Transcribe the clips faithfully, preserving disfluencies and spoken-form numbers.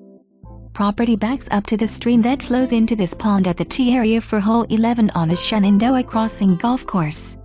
Property backs up to the stream that flows into this pond at the tee area for hole eleven on the Shenandoah Crossing Golf Course.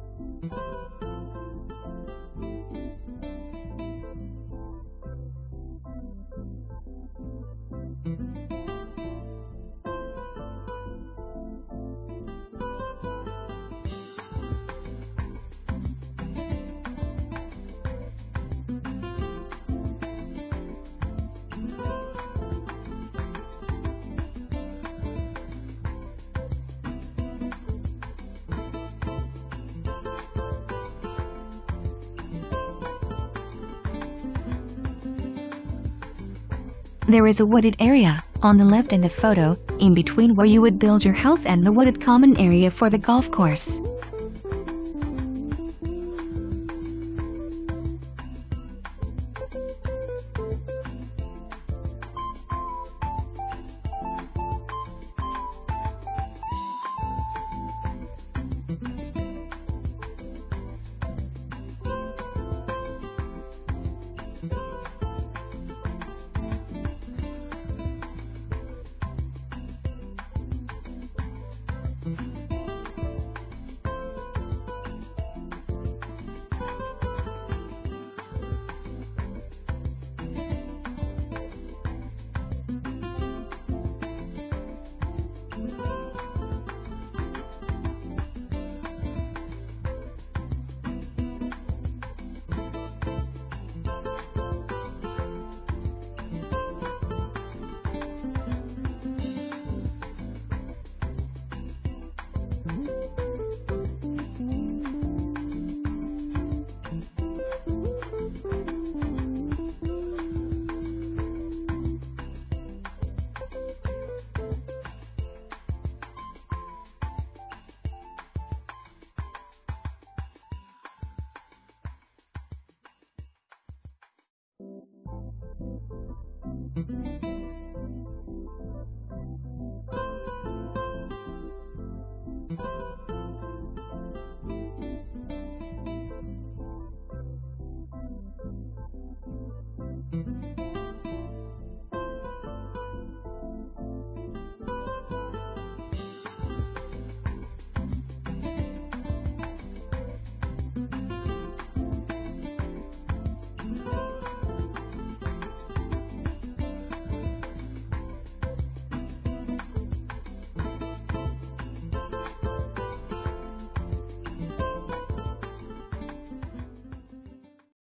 There is a wooded area on the left in the photo, in between where you would build your house and the wooded common area for the golf course.